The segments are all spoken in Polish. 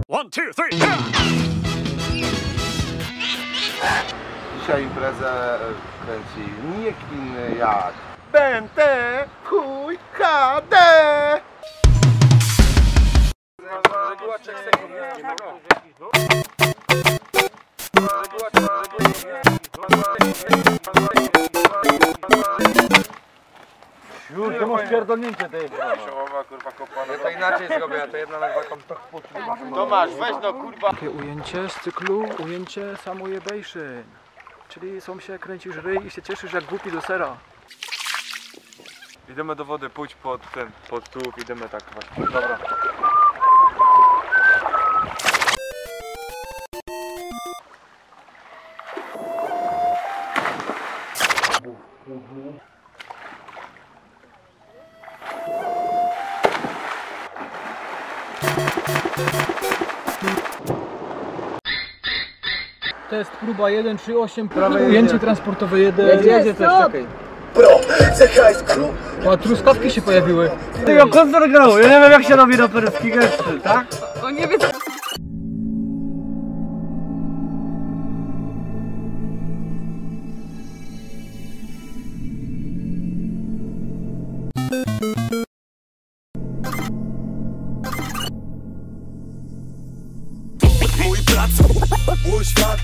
1, 2, 3, Dzisiaj imprezę kręci nikt inny jak Bente Chuj HD! Już, to masz pierdolnięcie tej. Ja to inaczej zrobię, ja to jedna na taką Tomasz, weź no kurwa. Takie ujęcie z cyklu, ujęcie samojebejszyn. Czyli są się kręcisz ryj i się cieszysz jak głupi do sera. Idziemy do wody, pójdź pod tułów, idziemy tak właśnie. Dobra. To jest próba 138, ujęcie transportowe 1. Jedzie też, czekaj. O, truskawki się pojawiły. Ty ją koncert grał, ja nie wiem jak się robi raperski gesty, tak? O nie wiem. Mój plac, mój świat.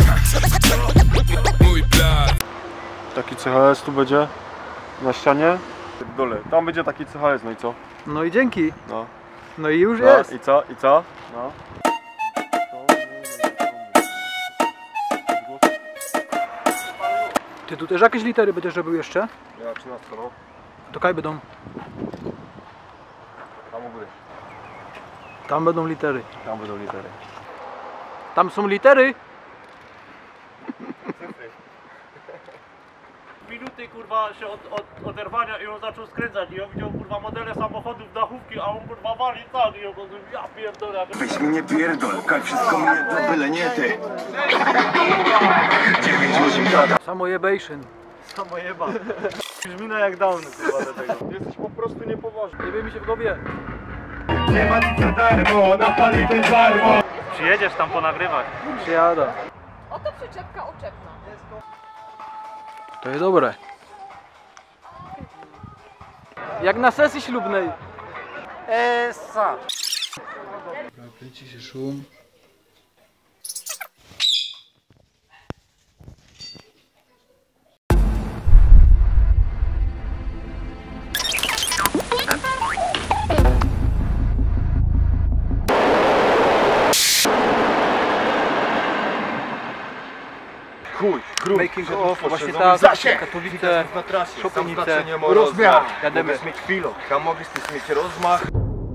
Mój plac. Taki CHS tu będzie na ścianie. W dole. Tam będzie taki CHS, no i co? No i dzięki. No. No i już No, jest. i co? I co? No. Ty tu też jakieś litery będziesz robił jeszcze? Ja 13, no. To kaj będą. Tam u góry. Tam będą litery. Tam będą litery. Tam są litery. Minuty kurwa się od oderwania i on zaczął skręcać i on widział kurwa modele samochodów, dachówki, a on kurwa wali tak i on mówił, ja pierdolę. Weź mnie pierdol, kaj wszystko mnie to byle nie ty. 9-8 gada. Samojebejszyn. Samojeba. Brzmina jak downy kurwa do tego. Jesteś po prostu niepoważny. Nie wie mi się w głowie. Nie ma nic za darmo, napali ten darmo. Przyjedziesz tam ponagrywać. Przyjada. Oto przyczepka oczepna. To jest dobre. Jak na sesji ślubnej. Essa. Kręci się szum. Making of, właśnie tak, Katowice, Szopienice, Rozmiar. jademy. Mogę mieć chwilę. Tam mogę mieć rozmach.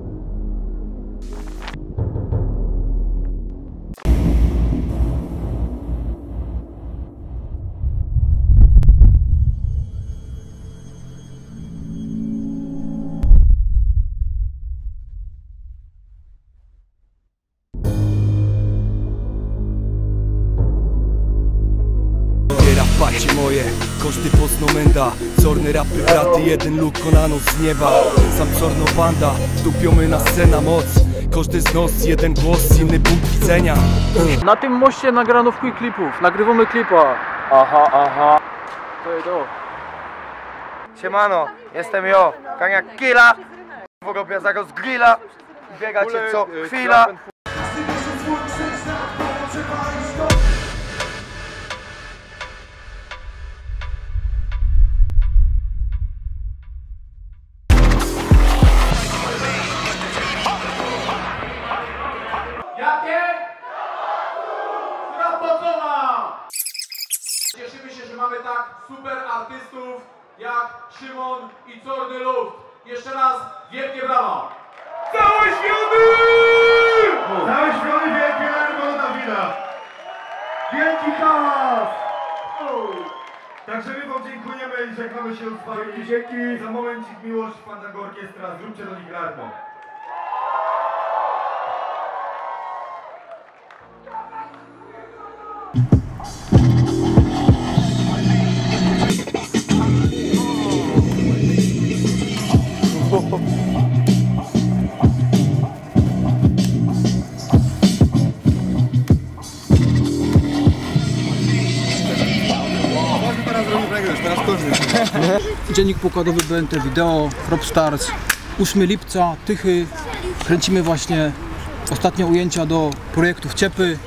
Pacie moje, koszty poznomenda. Czorny rapy braty, jeden luk kolano z nieba. Sam czorno banda, tupiony na scena moc. Każdy z nos, jeden głos, inny punkt widzenia. Na tym moście nagrano w chuj klipów. Nagrywamy klipa. Aha. To jest to. Siemano, jestem jo, Kaniak Killa. Robię zaraz grilla. Biegacie co chwila. Cieszymy się, że mamy tak super artystów jak Szymon i Czorny Luft. Jeszcze raz wielkie brawa! Całe światy! Całe światy wielkie brawa Dawida! Wielki hałas! Także my wam dziękujemy i żegnamy się z wami. Dzięki za momencik miłość, Fandango Orkiestra, zróbcie do nich gardło. Dziennik pokładowy BNT Wideo, Propstars, 8 lipca, Tychy. Kręcimy właśnie ostatnie ujęcia do projektów Ciepy.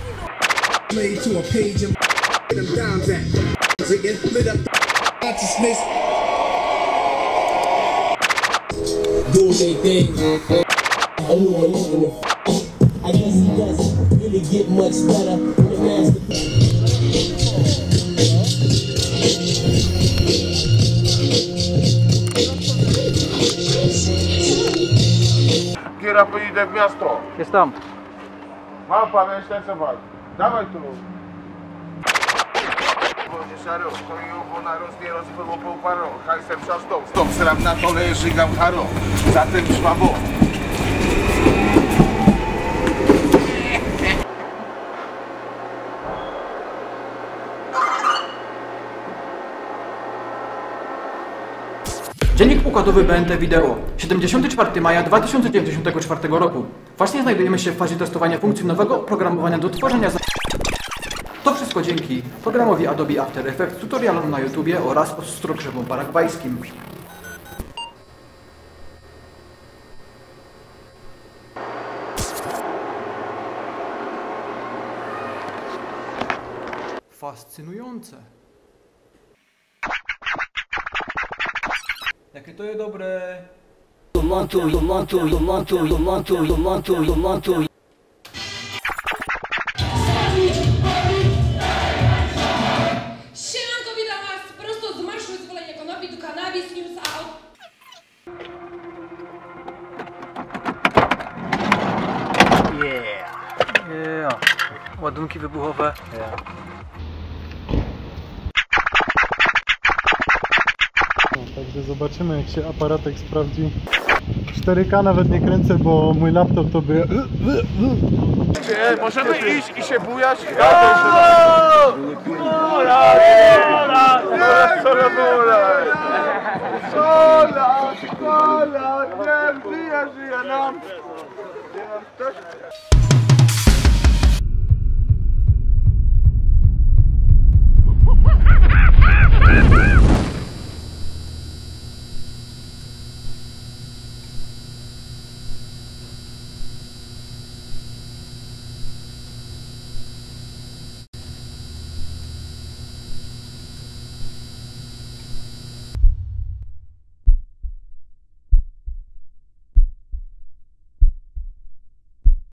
Kiera pojedę w miasto. Jest tam. Mam pan jeszcze co pan. Dawaj tu. Szaro, to i ona rozbiera z po paro. Hajsem szastą. Stop sram na dole żygam haro. Zatem szwabo. Dziennik pokładowy BNT Wideo, 74 maja 2094 roku. Właśnie znajdujemy się w fazie testowania funkcji nowego oprogramowania do tworzenia To wszystko dzięki programowi Adobe After Effects, tutorialom na YouTubie oraz ostrogrzewom paragwajskim. Fascynujące. Jakie to jest dobre. Siemanko, witam was prosto z Marszu Wyzwolenia Konopi do Cannabis News Out. Yeah. Ładunki wybuchowe. Także zobaczymy, jak się aparatek sprawdzi. 4K nawet nie kręcę, bo mój laptop to by... Możemy iść i się bujać? Sola, nie, żyje nam.